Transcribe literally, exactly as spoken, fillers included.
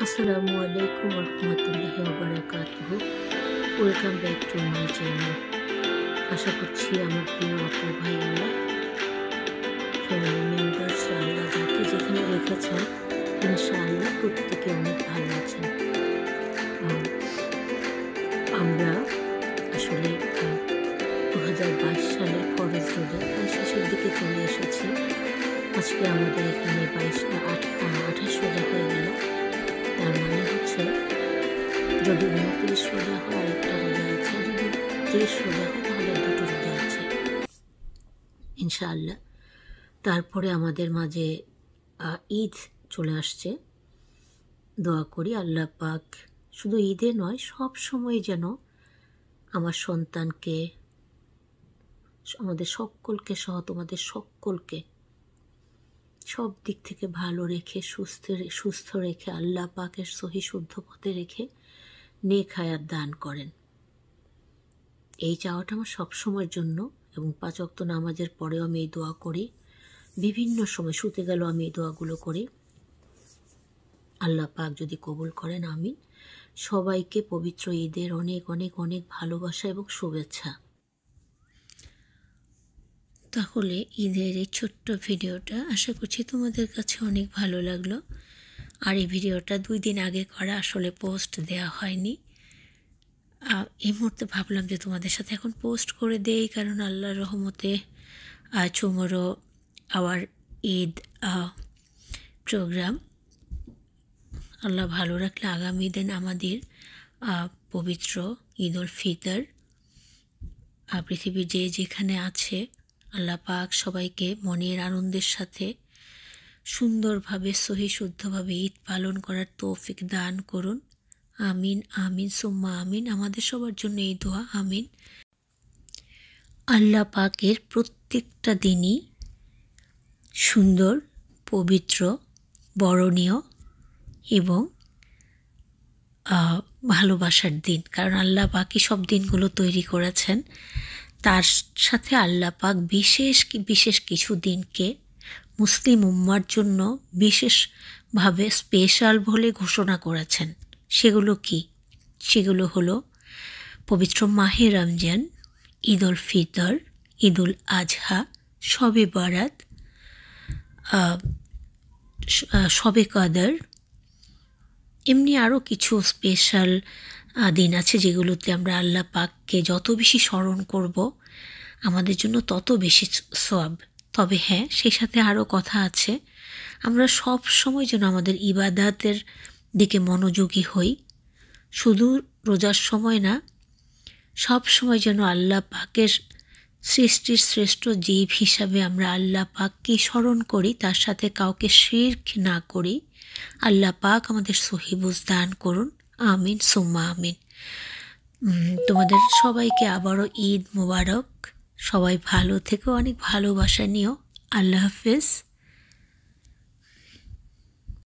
আসসালামু আলাইকুম রহমতুল্লাহি ওয়া বারাকাতুহু। Welcome back to my channel. আশা করছি আমার প্রিয় আপু ভাইয়ারা, ফ্যামিলি মেম্বার্সরা আল্লাহ যাকে যেখানে রেখেছেন ইনশাআল্লাহ প্রত্যেকে অনেক ভালো আছেন। আহ, আমরা আসলে দু হাজার বাইশ সালের ফরজ রোজা প্রায় শেষের দিকে চলে এসেছি। আজকে আমাদের এখানে বাইশ আট আঠাশ রোজা হয়ে গেল। তার মানে হচ্ছে যদি উনত্রিশ রোজা হয় আর একটা রোজা আছে, যদি ত্রিশ রোজা হয় তাহলে দুটো রোজা আছে ইনশাআল্লাহ। তারপরে আমাদের মাঝে ঈদ চলে আসছে। দোয়া করি আল্লাহ পাক শুধু ঈদে নয়, সব সময় যেন আমার সন্তানকে, আমাদের সকলকে সহ তোমাদের সকলকে সব দিক থেকে ভালো রেখে সুস্থ সুস্থ রেখে আল্লাহ পাকের সহি শুদ্ধ পথে রেখে নেক হায়াত দান করেন। এই চাওয়াটা আমার সবসময়ের জন্য, এবং পাঁচ ওয়াক্ত নামাজের পরেও আমি এই দোয়া করি। বিভিন্ন সময় শুতে গেলেও আমি এই দোয়াগুলো করি। আল্লাহ পাক যদি কবুল করেন, আমিন। সবাইকে পবিত্র ঈদের অনেক অনেক অনেক ভালোবাসা এবং শুভেচ্ছা। তাহলে ঈদের এই ছোট্ট ভিডিওটা আশা করছি তোমাদের কাছে অনেক ভালো লাগলো। আর এই ভিডিওটা দুই দিন আগে করা, আসলে পোস্ট দেওয়া হয়নি। এই মুহূর্তে ভাবলাম যে তোমাদের সাথে এখন পোস্ট করে দেই, কারণ আল্লাহর রহমতে tomorrow our Eid program. Allah ভালো রাখলে আগামী দিন আমাদের পবিত্র ঈদ উল ফিতর। পৃথিবীর যে যেখানে আছে আল্লাহ পাক সবাইকে মনের আনন্দের সাথে সুন্দরভাবে সহি শুদ্ধভাবে ঈদ পালন করার তৌফিক দান করুন। আমিন আমিন সুম্মা আমিন। আমাদের সবার জন্য এই দোয়া, আমিন। আল্লাহ পাকের প্রত্যেকটা দিনই সুন্দর, পবিত্র, বরণীয় এবং ভালোবাসার দিন, কারণ আল্লাহ পাকই সব দিনগুলো তৈরি করেছেন। তার সাথে আল্লাহ পাক বিশেষ বিশেষ কিছু দিনকে মুসলিম উম্মার জন্য বিশেষভাবে স্পেশাল বলে ঘোষণা করেছেন। সেগুলো কি? সেগুলো হলো পবিত্র মাহে রমজান, ঈদ উল ফিতর, ঈদ উল আজহা, শবে বরাত, শবে কদর, এমনি আরও কিছু স্পেশাল দিন আছে যেগুলোতে আমরা আল্লাহ পাককে যত বেশি স্মরণ করব আমাদের জন্য তত বেশি সওয়াব। তবে হ্যাঁ, সেই সাথে আরও কথা আছে, আমরা সব সময় যেন আমাদের ইবাদাতের দিকে মনোযোগী হই। শুধু রোজার সময় না, সব সময় যেন আল্লাহ পাকের সৃষ্টির শ্রেষ্ঠ জীব হিসাবে আমরা আল্লাহ পাককে স্মরণ করি, তার সাথে কাউকে শিরক না করি। আল্লাহ পাক আমাদের সহি বুঝ দান করুন, আমিন সুম্মা আমিন। তোমাদের সবাইকে আবারও ঈদ মোবারক। সবাই ভালো থেকো, অনেক ভালোবাসা নিও। আল্লাহ হাফেজ।